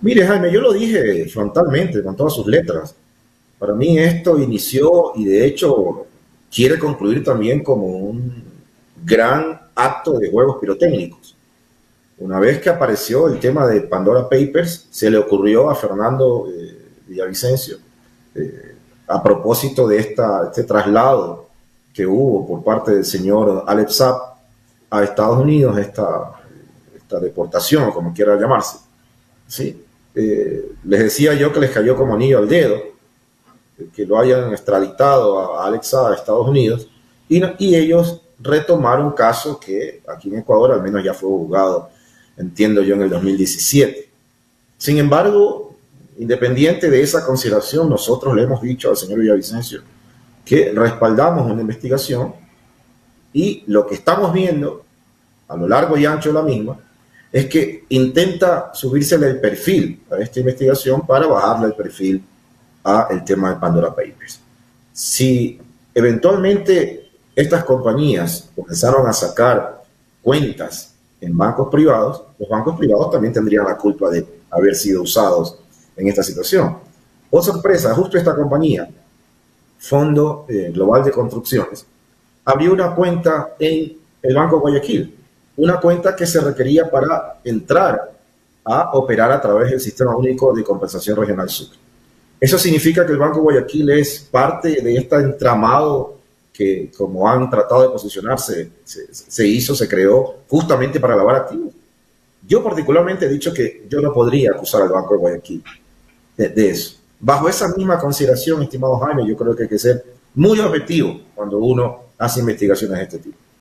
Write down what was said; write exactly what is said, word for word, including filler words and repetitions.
Mire, Jaime, yo lo dije frontalmente, con todas sus letras. Para mí esto inició y de hecho quiere concluir también como un gran acto de juegos pirotécnicos. Una vez que apareció el tema de Pandora Papers, se le ocurrió a Fernando eh, Villavicencio, eh, a propósito de esta, este traslado que hubo por parte del señor Alex Saab a Estados Unidos, esta, esta deportación, como quiera llamarse. ¿Sí? Eh, les decía yo que les cayó como anillo al dedo que lo hayan extraditado a Alex Saab a Estados Unidos y, y ellos retomaron un caso que aquí en Ecuador al menos ya fue juzgado, entiendo yo, en el dos mil diecisiete. Sin embargo, independiente de esa consideración, nosotros le hemos dicho al señor Villavicencio que respaldamos una investigación y lo que estamos viendo a lo largo y ancho de la misma es que intenta subírsele el perfil a esta investigación para bajarle el perfil a el tema de Pandora Papers. Si eventualmente estas compañías comenzaron a sacar cuentas en bancos privados, los bancos privados también tendrían la culpa de haber sido usados en esta situación. Oh sorpresa, justo esta compañía, Fondo eh, Global de Construcciones, abrió una cuenta en el Banco Guayaquil, una cuenta que se requería para entrar a operar a través del Sistema Único de Compensación Regional Sucre. Eso significa que el Banco Guayaquil es parte de este entramado que, como han tratado de posicionarse, se, se hizo, se creó justamente para lavar activos. Yo particularmente he dicho que yo no podría acusar al Banco de Guayaquil de, de eso. Bajo esa misma consideración, estimado Jaime, yo creo que hay que ser muy objetivo cuando uno hace investigaciones de este tipo.